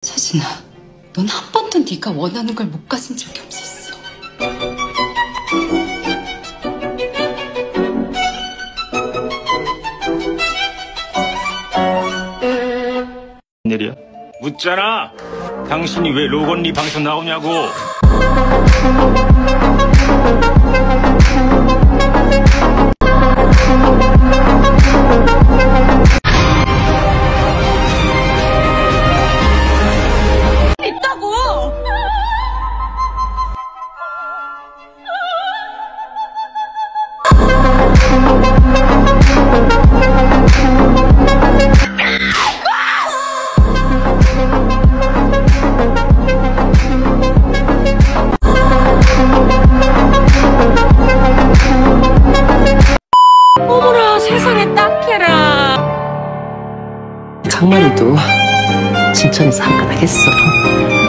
서진아, 넌 한 번도 네가 원하는 걸 못 가진 적이 없었어. 내려. 묻잖아. 당신이 왜 로건리 방송 나오냐고. 어머나 세상에 딱해라. 강만이도 진천에서 한건 하겠어.